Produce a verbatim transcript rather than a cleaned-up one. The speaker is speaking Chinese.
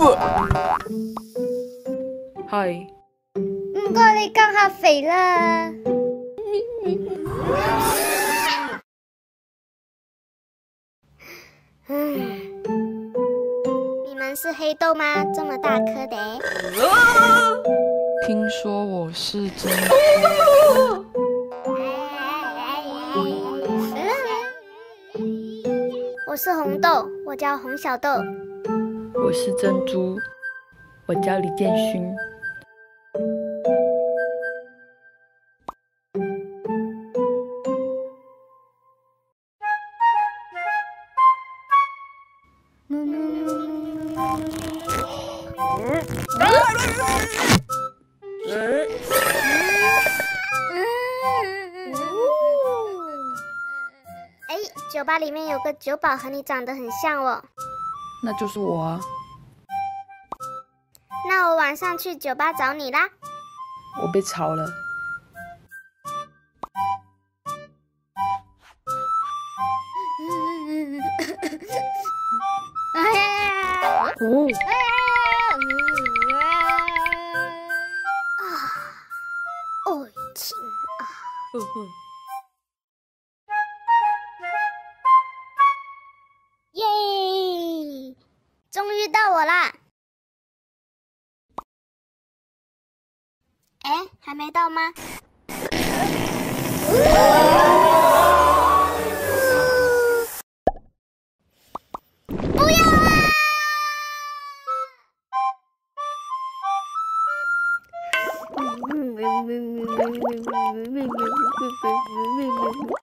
嗨， 唔過你降下肥啦。嗯，你們是黑豆嗎？這麼大顆的。 聽說我是珍珠。 我是紅豆，我叫洪小豆。 我是珍珠，我叫李建勳。 哎，酒吧裡面有個酒保和你長得很像哦。 那就是我啊。 那我晚上去酒吧找你啦。 我被炒了。哦。 啊，愛情啊！ 呵呵。 耶！終於到我啦！哎，還沒到嗎？不要啊！